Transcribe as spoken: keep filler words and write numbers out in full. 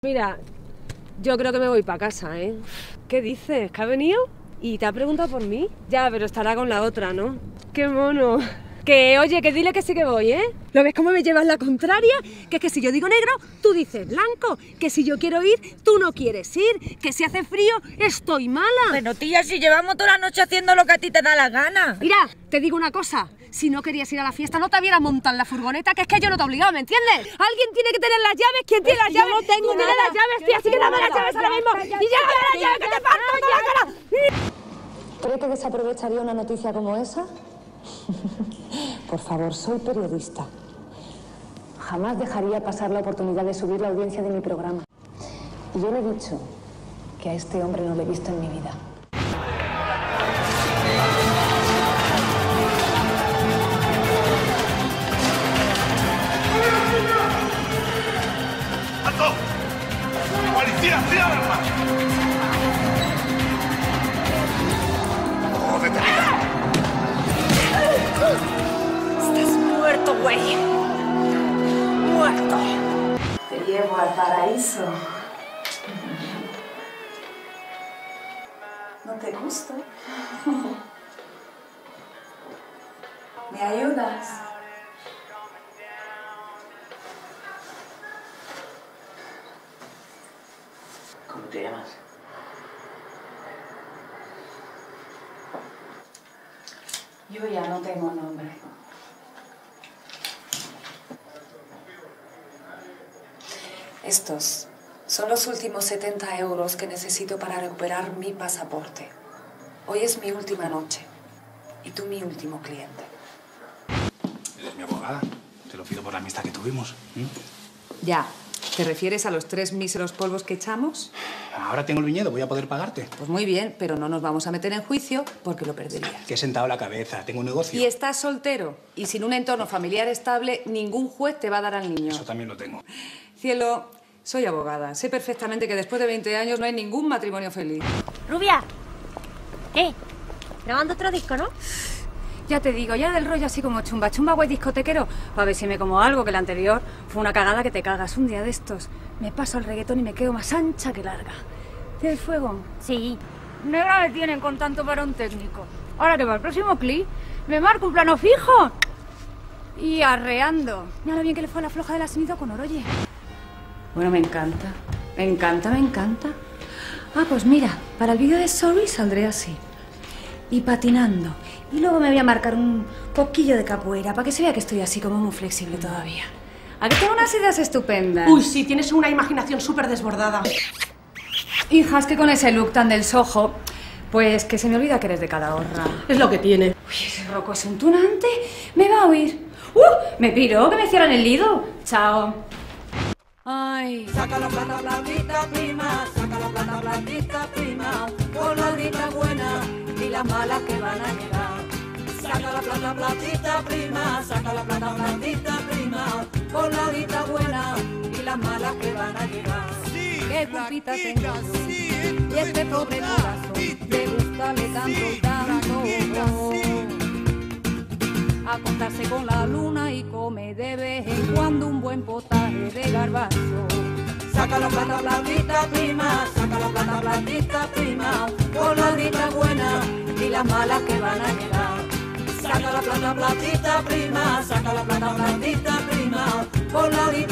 Mira, yo creo que me voy para casa, ¿eh? ¿Qué dices? ¿Que ha venido? ¿Y te ha preguntado por mí? Ya, pero estará con la otra, ¿no? ¡Qué mono! Que, oye, que dile que sí que voy, ¿eh? ¿Lo ves cómo me llevas la contraria? Que es que si yo digo negro, tú dices blanco. Que si yo quiero ir, tú no quieres ir. Que si hace frío, estoy mala. Bueno, tía, si llevamos toda la noche haciendo lo que a ti te da la gana. Mira, te digo una cosa. Si no querías ir a la fiesta, no te hubiera montado en la furgoneta, que es que yo no te obligaba, ¿me entiendes? Alguien tiene que tener las llaves. ¿Quién tiene las llaves? Yo no tengo Tú tienes nada. las llaves, tía, así que dame las llaves ahora mismo. Y llévame las llaves, que te parto toda la cara. ¿Cree que desaprovecharía una noticia como esa? Por favor, soy periodista. Jamás dejaría pasar la oportunidad de subir la audiencia de mi programa. Y yo le he dicho que a este hombre no lo he visto en mi vida. ¡Alto! ¡Policía, tira de armas! ¡Jódete, mira! Estás muerto, güey. Muerto. Te llevo al paraíso. ¿No te gusta? ¿Me ayudas? ¿Cómo te llamas? Yo ya no tengo nombre. Estos son los últimos setenta euros que necesito para recuperar mi pasaporte. Hoy es mi última noche y tú mi último cliente. Eres mi abogada. Te lo pido por la amistad que tuvimos. ¿Mm? Ya. ¿Te refieres a los tres míseros polvos que echamos? Ahora tengo el viñedo, voy a poder pagarte. Pues muy bien, pero no nos vamos a meter en juicio porque lo perderías. Que he sentado la cabeza, tengo un negocio. Y estás soltero y sin un entorno familiar estable, ningún juez te va a dar al niño. Eso también lo tengo. Cielo, soy abogada. Sé perfectamente que después de veinte años no hay ningún matrimonio feliz. Rubia. ¿Qué? Grabando otro disco, ¿no? Ya te digo, ya del rollo así como chumba, chumba, güey, discotequero, para ver si me como algo, que la anterior fue una cagada que te cagas. Un día de estos me paso al reggaetón y me quedo más ancha que larga. ¿Tienes fuego? Sí. Negra me tienen con tanto varón técnico. Ahora que va el próximo clip, me marco un plano fijo y arreando. Mira lo bien que le fue a la floja de la Sinido con Oroye. Bueno, me encanta, me encanta, me encanta. Ah, pues mira, para el vídeo de Sorry saldré así. Y patinando. Y luego me voy a marcar un poquillo de capoeira para que se vea que estoy así como muy flexible todavía. ¿A que tengo unas ideas estupendas? Uy, sí, tienes una imaginación súper desbordada. Hijas, que con ese look tan del Soho, pues que se me olvida que eres de Calahorra. Es lo que tiene. Uy, ese roco es un tunante. Me va a oír. ¡Uh! Me piro, que me cierran el lido. Chao. Ay. Saca la plata, platita, prima, saca la plata, platita, prima, por la horita buena y las malas que van a llegar. Saca la plata, platita, prima, saca la plata, platita, prima, por la horita buena y las malas que van a llegar. Qué culpita tengo yo, y este pobre corazón, de gustarle tanto y tanto. Acostarse con la luna y come de vez en cuando un buen potaje de garbanzo. Saca la plata, platita, prima, saca la plata, platita, prima, por la horita buena y las malas que van a llegar. Saca la plata, platita, prima, saca la plata, platita, prima, por la horita